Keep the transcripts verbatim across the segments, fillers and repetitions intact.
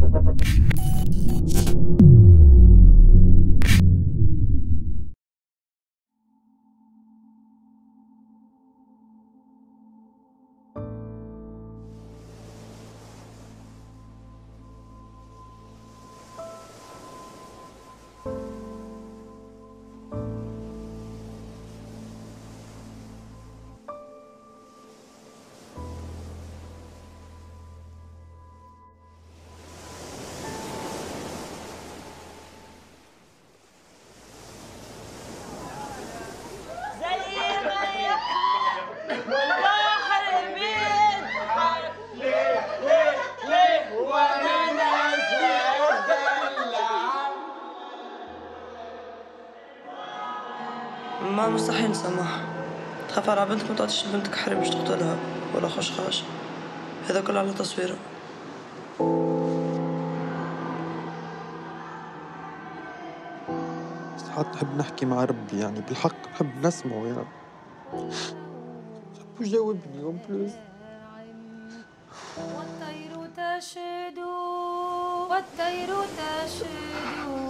ما مستحيل سماح، تخاف على بنتك ما تعطيش بنتك حري باش تقتلها ولا خشخاش، هذا كله على تصويره. ساعات نحب نحكي مع ربي، يعني بالحق نحب نسمعه يعني. نحب يجاوبني اون بلوس. والطير تشدو والطير تشدو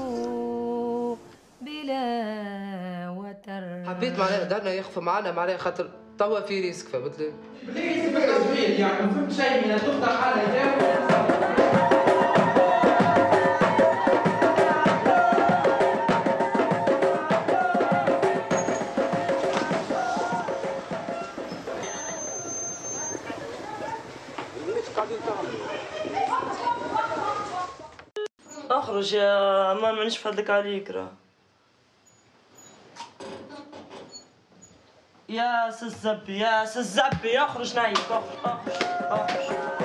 بلا وتر. حبيت معناها دارنا يخفى معنا معناها خاطر توا في ريسك، فهمت لي؟ ليه اسمك صغير يعني ما فهمت شيء من تفتح حالها. اخرج يا امان، مانيش فضلك عليك راه. يا سزبي يا سزبي اخرج نايف، اخرج اخرج اخرج.